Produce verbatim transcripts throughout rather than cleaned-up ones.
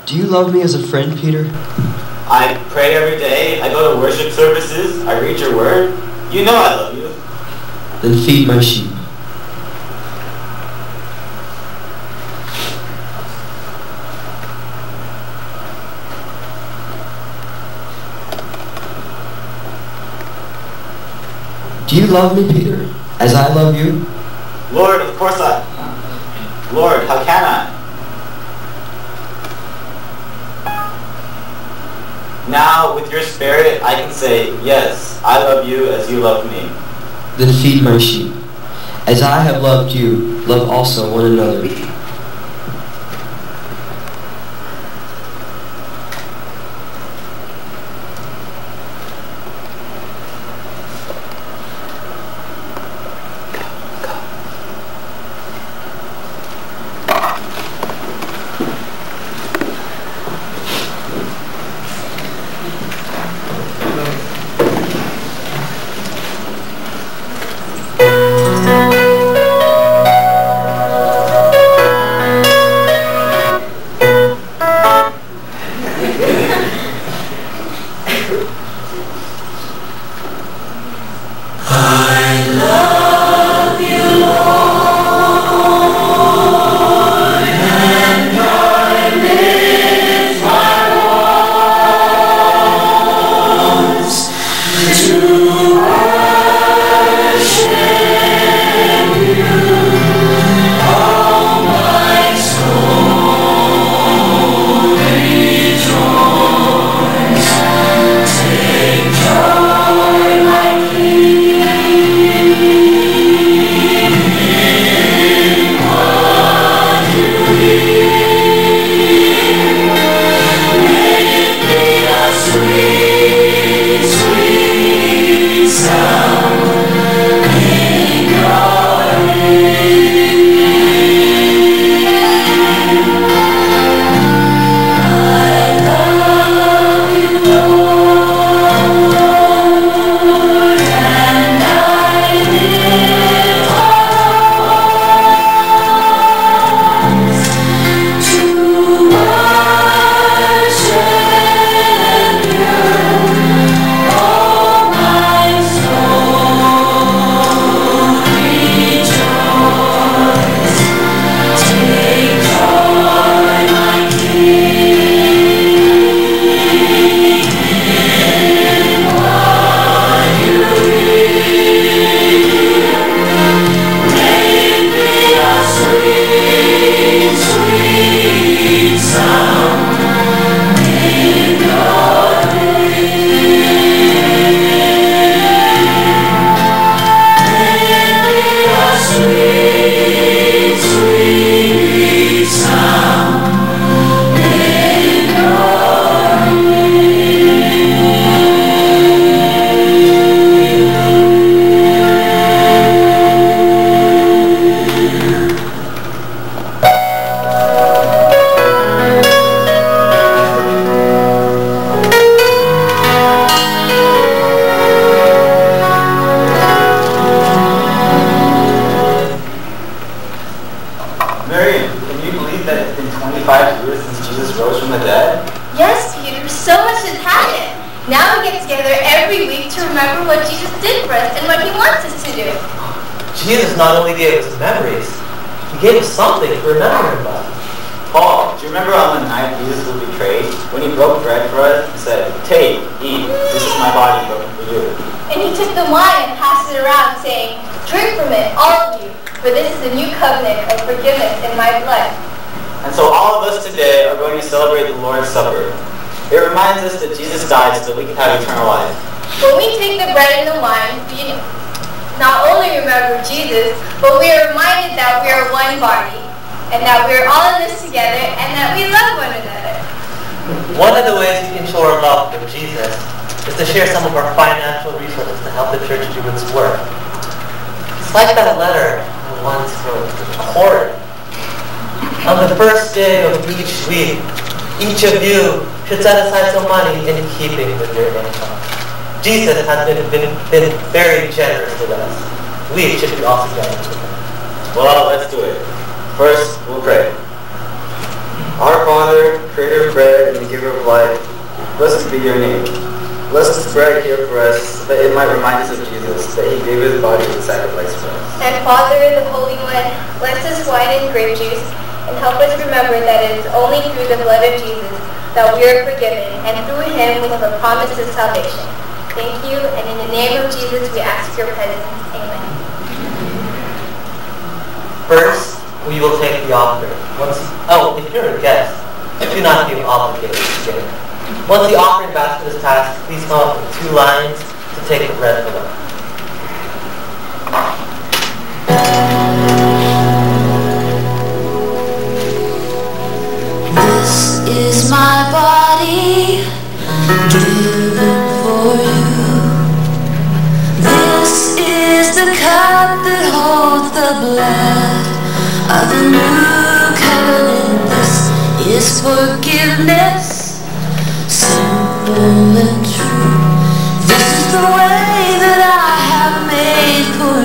Do you love me as a friend, Peter? I pray every day. I go to worship services. I read your word. You know I love you. Then feed my sheep. Do you love me, Peter, as I love you? Lord, of course I... Lord, how can I? Now, with your spirit, I can say, yes, I love you as you love me. Then feed my sheep. As I have loved you, love also one another. Jesus not only gave us memories, he gave us something to remember him by. Paul, do you remember on the night Jesus was betrayed, when he broke bread for us and said, "Take, eat, this is my body broken for you." And he took the wine and passed it around, saying, "Drink from it, all of you, for this is the new covenant of forgiveness in my blood." And so all of us today are going to celebrate the Lord's Supper. It reminds us that Jesus died so that we can have eternal life. When we take the bread and the wine, we not only remember Jesus, but we are reminded that we are one body, and that we are all in this together, and that we love one another. One of the ways we can show our love for Jesus is to share some of our financial resources to help the church do its work. It's like that letter I once wrote to Corinth. On the first day of each week, each of you should set aside some money in keeping with your income. Jesus has been, been, been very generous with us. We should be also generous with him. Well, let's do it. First, we'll pray. Our Father, creator of bread and the giver of life, blessed be your name. Bless this bread here for us, that it might remind us of Jesus, that he gave his body as a sacrifice for us. And Father, the Holy One, bless this wine and grape juice, and help us remember that it is only through the blood of Jesus that we are forgiven, and through him we have a promise of salvation. Thank you, and in the name of Jesus we ask your presence. Amen. First, we will take the offering. Once, oh, if you're a guest, do not feel obligated to give. Once the offering basket is passed, please come up with two lines to take the bread for them. This is my body given for you. This is the cup that holds the blood of the new covenant. This is forgiveness, simple and true. This is the way that I have made for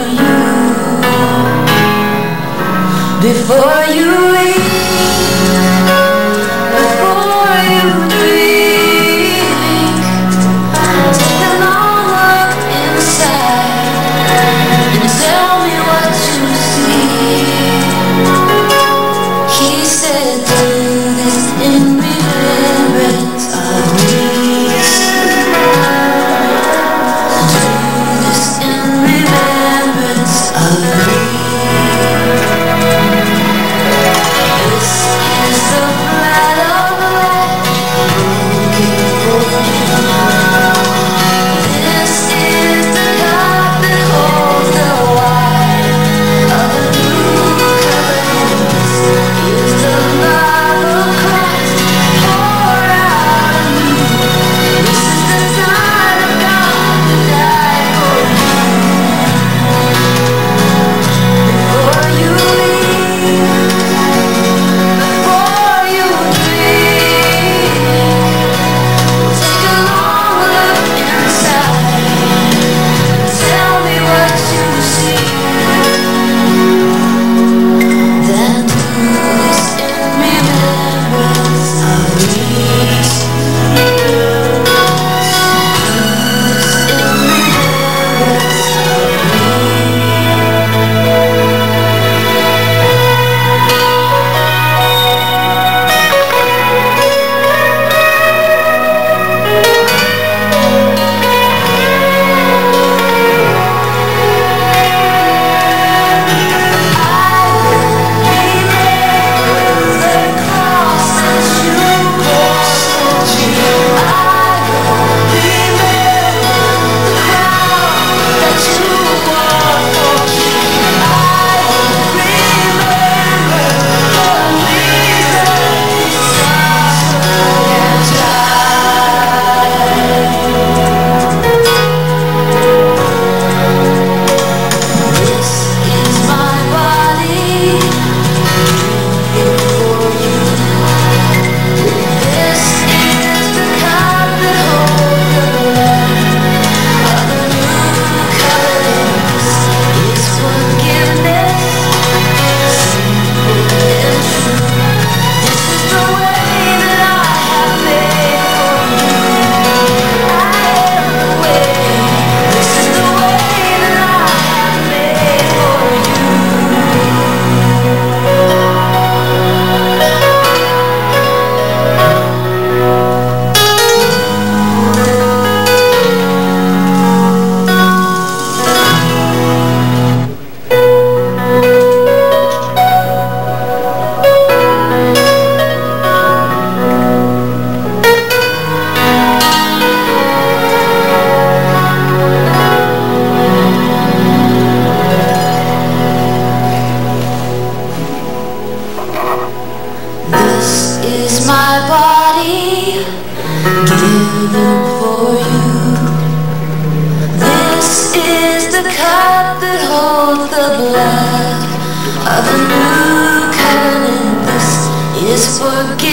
you. Before you eat, before you drink, take a long look inside and tell me what you see. He said, do this in remembrance of me. Do this in remembrance of me. This is the blood of life broken for you. This is the cup that holds the wine of a new covenant. This is the love of Christ poured out anew. This is the Son of God that died for you. Before you leave, before you drink, take a long look inside. Tell me what you see. Then do this in remembrance of me. Do this in remembrance of me. This is my body given for you. This is the cup that holds the blood of the new covenant. This is forgiveness, simple and true. This is the way that I have made for you. I am the way. This is the way that I have made for you. This is my body given for you. This is the cup that holds the blood of a new covenant. This is forgiveness.